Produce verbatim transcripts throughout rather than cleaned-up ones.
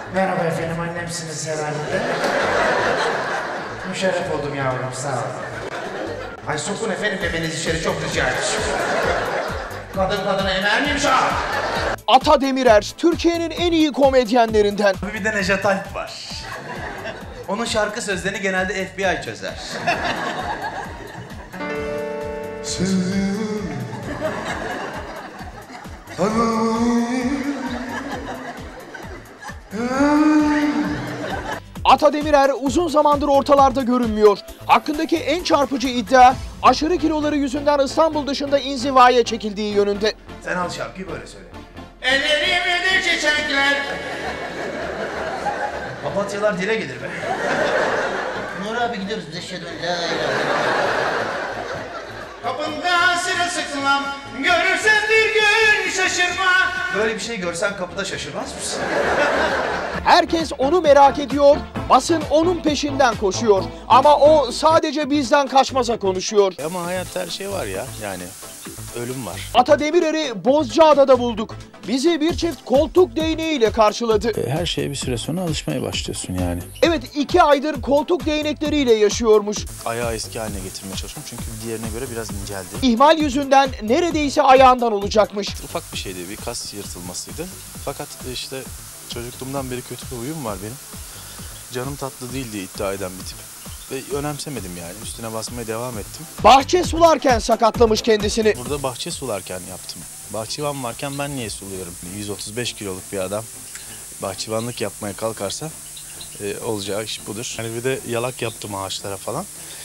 Merhaba efendim, annemsiniz herhalde. Müşerref oldum yavrum, sağ olun. Ay sokun efendim memeniz içeri, çok rica ederim. Kadın kadına emer miymiş ha? Ata Demirer, Türkiye'nin en iyi komedyenlerinden. Bir de Nejat Alp var. Onun şarkı sözlerini genelde F B I çözer. Ata Demirer uzun zamandır ortalarda görünmüyor. Hakkındaki en çarpıcı iddia, aşırı kiloları yüzünden İstanbul dışında inzivaya çekildiği yönünde. Sen al şarkıyı böyle söyle. Ellerimde çiçekler. Papatyalar dile gelir be. Nur abi gidiyoruz biz eşhedü en la ilahe illallah. Kapında sırılsıklam, görürsen bir gün şaşırma. Böyle bir şey görsen kapıda şaşırmaz mısın? Herkes onu merak ediyor, basın onun peşinden koşuyor. Ama o sadece bizden kaçmaza konuşuyor. Ama hayatta her şey var ya, yani ölüm var. Ata Demirer'i Bozcaada'da bulduk. Bizi bir çift koltuk değneğiyle karşıladı. Her şeye bir süre sonra alışmaya başlıyorsun yani. Evet, iki aydır koltuk değnekleriyle yaşıyormuş. Ayağı eski haline getirmeye çalışıyorum çünkü diğerine göre biraz inceldi. İhmal yüzünden neredeyse ayağından olacakmış. Ufak bir şeydi, bir kas yırtılmasıydı. Fakat işte çocukluğumdan beri kötü bir huyum var benim. Canım tatlı değil diye iddia eden bir tip. Ve önemsemedim yani, üstüne basmaya devam ettim. Bahçe sularken sakatlamış kendisini. Burada bahçe sularken yaptım. Bahçıvan varken ben niye suluyorum? yüz otuz beş kiloluk bir adam bahçıvanlık yapmaya kalkarsa e, olacağı iş budur. Hani bir de yalak yaptım ağaçlara falan.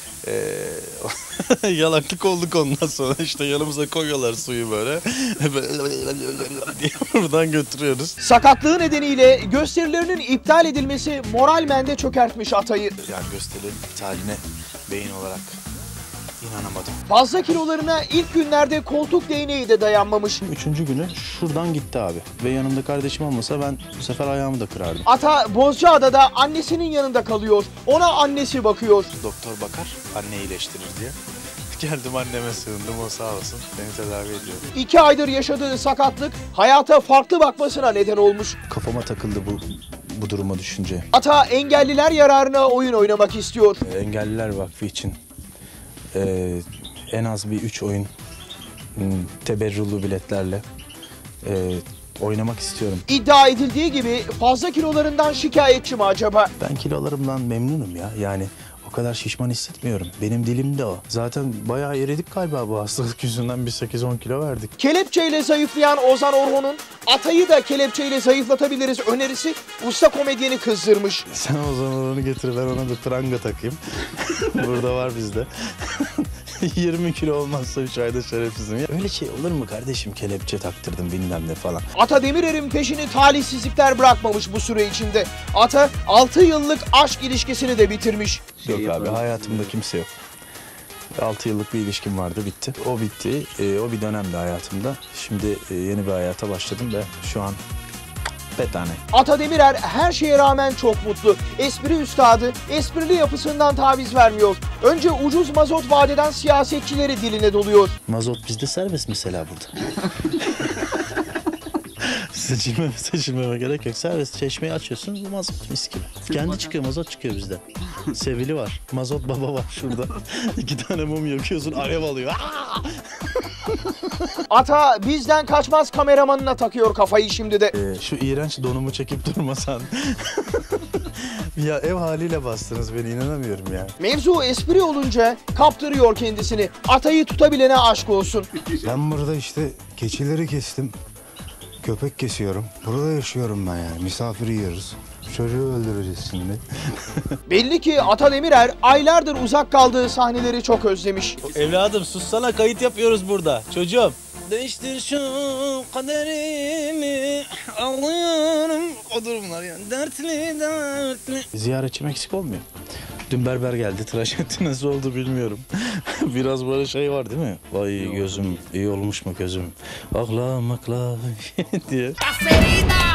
E, yalaklık olduk ondan sonra işte yanımıza koyuyorlar suyu böyle. diye buradan götürüyoruz. Sakatlığı nedeniyle gösterilerinin iptal edilmesi moralmende çökertmiş Atay'ı. Yani gösterilerin iptaline beyin olarak inanamadım. Fazla kilolarına ilk günlerde koltuk değneği de dayanmamış. Üçüncü günü şuradan gitti abi. Ve yanımda kardeşim olmasa ben bu sefer ayağımı da kırardım. Ata Bozcaada'da annesinin yanında kalıyor. Ona annesi bakıyor. Doktor bakar, anne iyileştirir diye. Geldim anneme sığındım, o sağ olsun beni tedavi ediyor. İki aydır yaşadığı sakatlık hayata farklı bakmasına neden olmuş. Kafama takıldı bu bu duruma düşünce. Ata engelliler yararına oyun oynamak istiyor. Ee, Engelliler Vakfı için e, en az bir üç oyun m, teberrüllü biletlerle e, oynamak istiyorum. İddia edildiği gibi fazla kilolarından şikayetçi mi acaba? Ben kilolarımdan memnunum ya, yani o kadar şişman hissetmiyorum. Benim dilimde o. Zaten bayağı eridik galiba bu hastalık yüzünden, bir sekiz on kilo verdik. Kelepçeyle zayıflayan Ozan Orhun'un Atay'ı da kelepçeyle zayıflatabiliriz önerisi usta komedyeni kızdırmış. Sen o zaman onu getir, ben ona bir pranga takayım. Burada var bizde. yirmi kilo olmazsa üç ayda şerefsizim. Ya öyle şey olur mu kardeşim, kelepçe taktırdım bilmem ne falan. Ata Demirer'in peşini talihsizlikler bırakmamış bu süre içinde. Ata altı yıllık aşk ilişkisini de bitirmiş. Yok abi, hayatımda kimse yok. altı yıllık bir ilişkim vardı, bitti. O bitti, e, o bir dönemdi hayatımda. Şimdi e, yeni bir hayata başladım ve şu an betane. Ata Demirer her şeye rağmen çok mutlu. Espri üstadı, esprili yapısından taviz vermiyor. Önce ucuz mazot vaat eden siyasetçileri diline doluyor. Mazot bizde serbest mesela burada. Seçilmeme seçilmeme gerek yok. Serbest, çeşmeyi açıyorsun, mazot mis gibi. Kendi çıkıyor, mazot çıkıyor bizde. Sevili var, mazot baba var şurada. İki tane mum yakıyorsun, alev alıyor. Ata bizden kaçmaz kameramanına takıyor kafayı şimdi de. Ee, şu iğrenç donumu çekip durmasan. Ya ev haliyle bastınız beni, inanamıyorum ya. Mevzu espri olunca kaptırıyor kendisini. Atayı tutabilene aşk olsun. Ben burada işte keçileri kestim. Köpek kesiyorum. Burada yaşıyorum ben yani. Misafir yiyoruz. Çocuğu öldüreceğiz şimdi. Belli ki Ata Demirer aylardır uzak kaldığı sahneleri çok özlemiş. Evladım sussana, kayıt yapıyoruz burada. Çocuğum. Değiştir şu kaderimi, ağlıyorum. O durumlar yani, dertli dertli. Ziyaretçim eksik olmuyor. Dün berber geldi, tıraş etti, nasıl oldu bilmiyorum. Biraz böyle şey var değil mi? Vay gözüm, iyi olmuş mu gözüm? Akla makla diye.